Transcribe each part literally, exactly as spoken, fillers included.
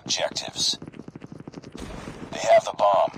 objectives. They have the bomb.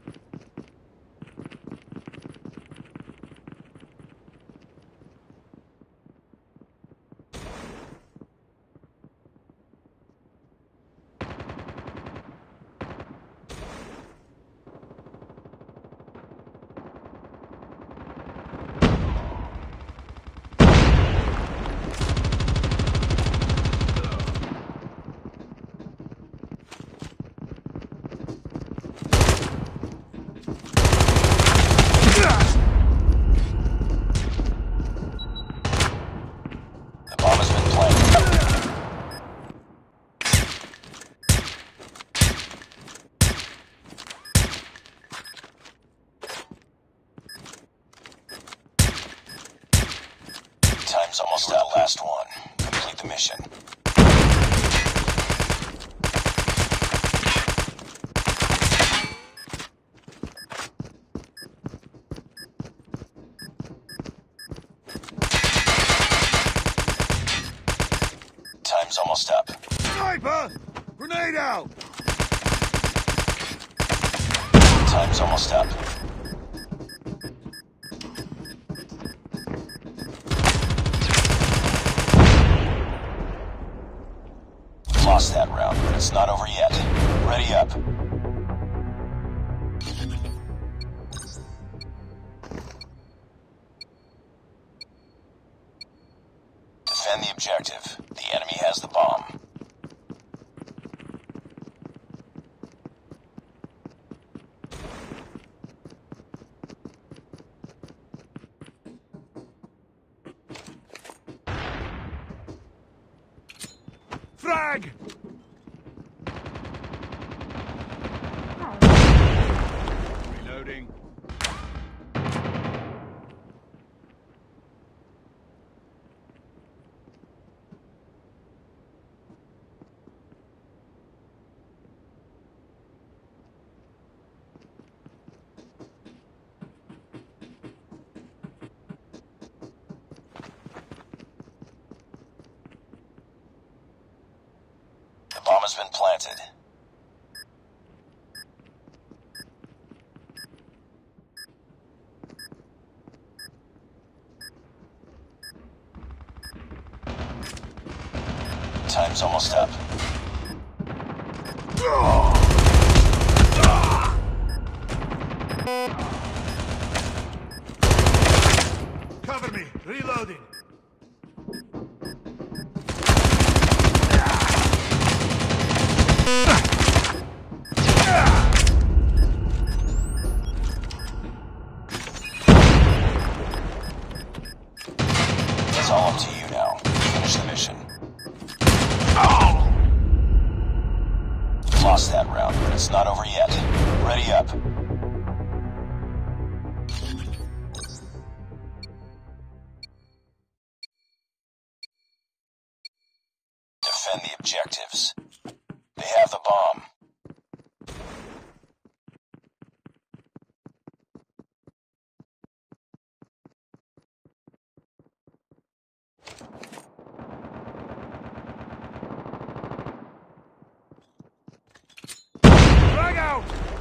Time's almost out. Last one. Complete the mission. Time's almost up. Sniper! Grenade out! Time's almost up. Lost that round, but it's not over yet. Ready up. Defend the objective. The enemy has the bomb. Frag! Reloading. The bomb has been planted. Time's almost up. Cover me. Reloading. It's all up to you now. Finish the mission. Lost that round, but it's not over yet. Ready up. Defend the objectives. They have the bomb. Frag out!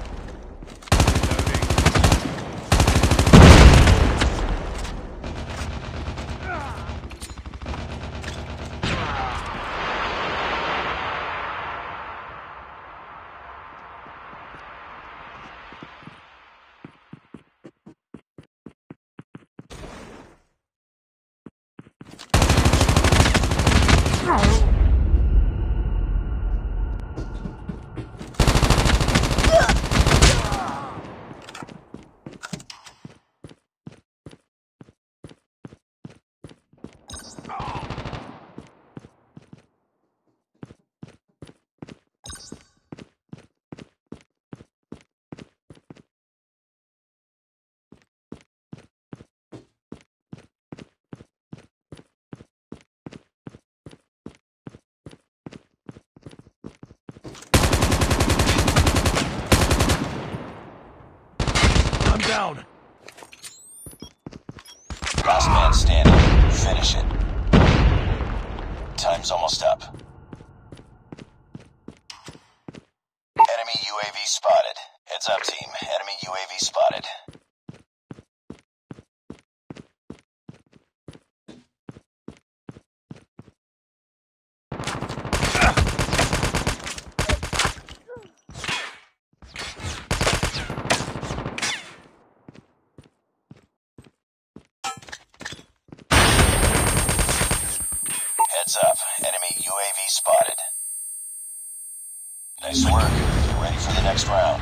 I'm down. Last man standing. Finish it. Time's almost up. Enemy U A V spotted. Nice work. Get ready for the next round.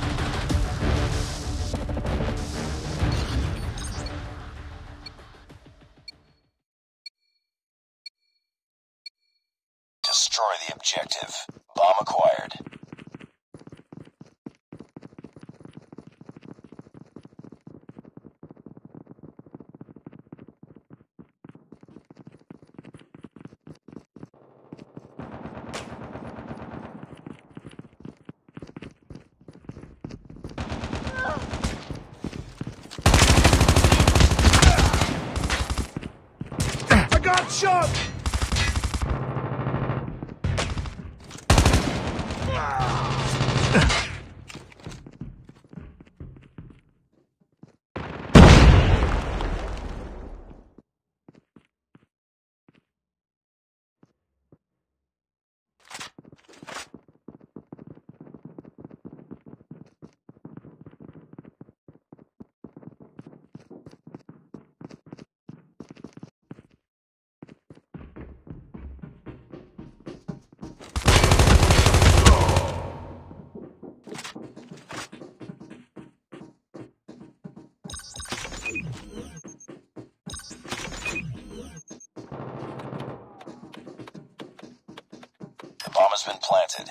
Destroy the objective. Bomb acquired. I got shot! The bomb has been planted.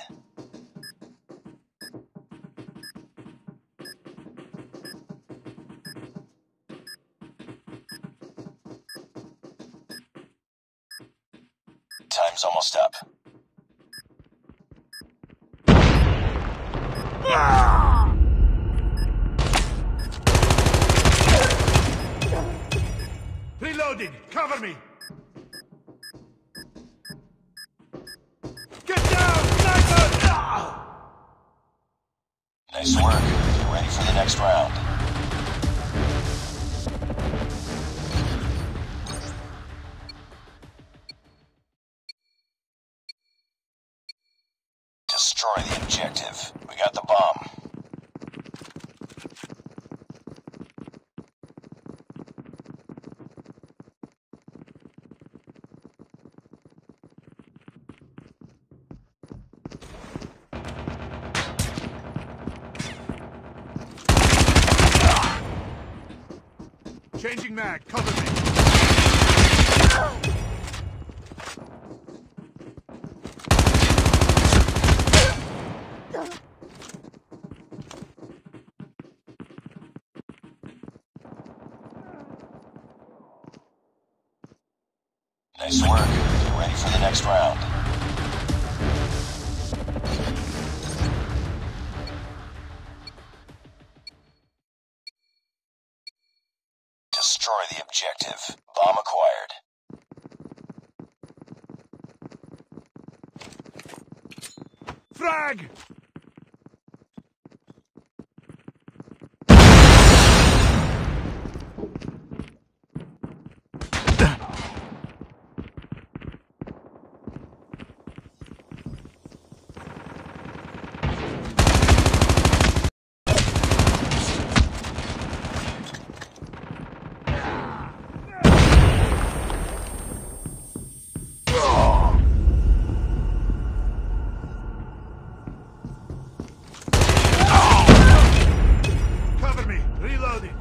Time's almost up. Reloading! Cover me! Get down! Sniper! Nice work. Get ready for the next round. Destroy the objective. We got the bomb. Changing mag, cover me! Nice work. Get ready for the next round. Destroy the objective. Bomb acquired. Frag! Cover me! Reloading!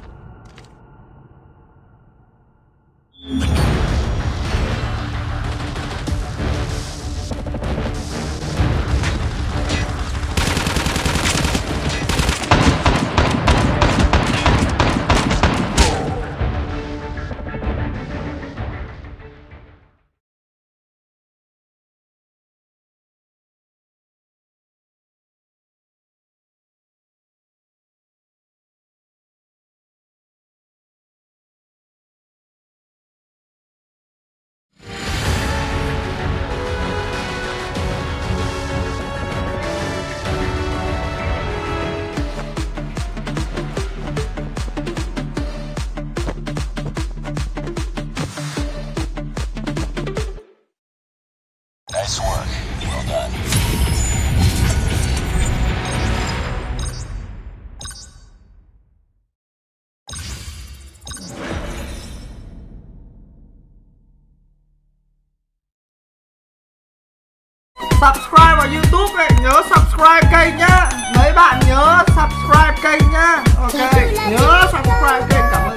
Nice work. Well done. subscribe vào YouTube ấy, nhớ subscribe kênh nhá. Mấy bạn nhớ subscribe kênh nhá. Ok, nhớ subscribe kênh. Cảm ơn.